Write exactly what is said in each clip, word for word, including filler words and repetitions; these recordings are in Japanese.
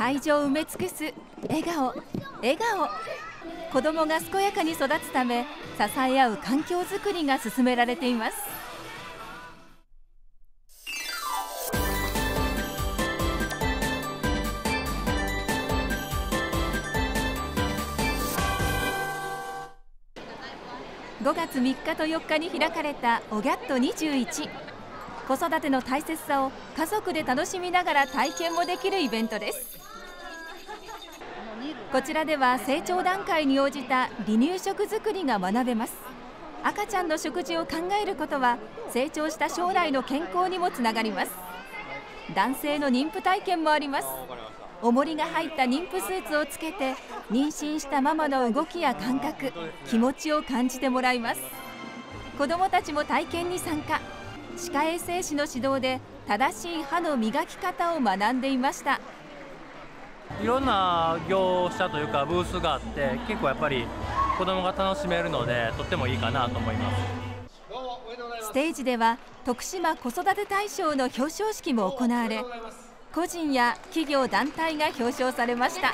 会場を埋め尽くす笑顔、笑顔。子どもが健やかに育つため、支え合う環境づくりが進められています。ごがつみっかとよっかに開かれたオギャットにじゅういち。子育ての大切さを家族で楽しみながら体験もできるイベントです。こちらでは成長段階に応じた離乳食作りが学べます。赤ちゃんの食事を考えることは成長した将来の健康にもつながります。男性の妊婦体験もあります。重りが入った妊婦スーツをつけて妊娠したママの動きや感覚、気持ちを感じてもらいます。子どもたちも体験に参加。歯科衛生士の指導で正しい歯の磨き方を学んでいました。 いろんな業者というかブースがあって結構やっぱり子どもが楽しめるのでとってもいいかなと思います。 ステージでは徳島子育て大賞の表彰式も行われ、個人や企業団体が表彰されました。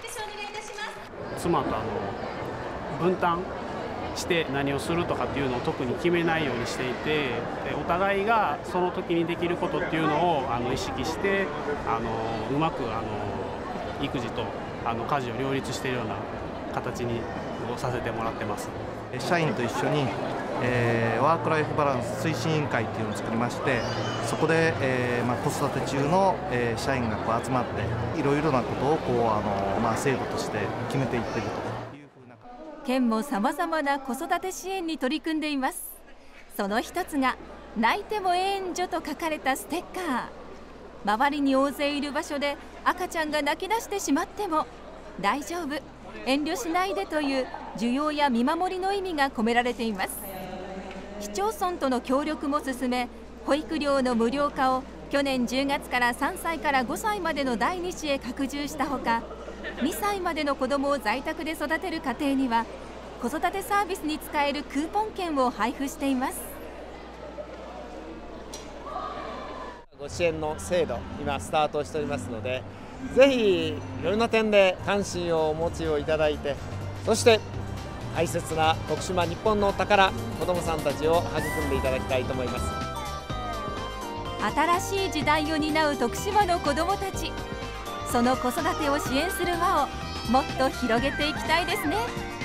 妻とあの分担して何をするとかっていうのを特に決めないようにしていて、でお互いがその時にできることっていうのをあの意識してあのうまくあの育児とあの家事を両立しているような形にさせてもらってます。 社員と一緒に、えー、ワークライフバランス推進委員会っていうのを作りまして、そこで、えーまあ、子育て中の、えー、社員がこう集まっていろいろなことをこうあの、まあ、制度として決めていっているというふうな。 県もさまざまな子育て支援に取り組んでいます。その一つが泣いても援助と書かれたステッカー。周りに大勢いる場所で赤ちゃんが泣き出してしまっても大丈夫、遠慮しないでという需要や見守りの意味が込められています。市町村との協力も進め、保育料の無料化を去年じゅうがつからさんさいからごさいまでのだいに子へ拡充したほか、にさいまでの子どもを在宅で育てる家庭には子育てサービスに使えるクーポン券を配布しています。 ご支援の制度、今スタートしておりますので、ぜひいろんな点で関心をお持ちをいただいて、そして大切な徳島日本の宝、子どもさんたちを育んでいただきたいと思います。 新しい時代を担う徳島の子どもたち、その子育てを支援する輪をもっと広げていきたいですね。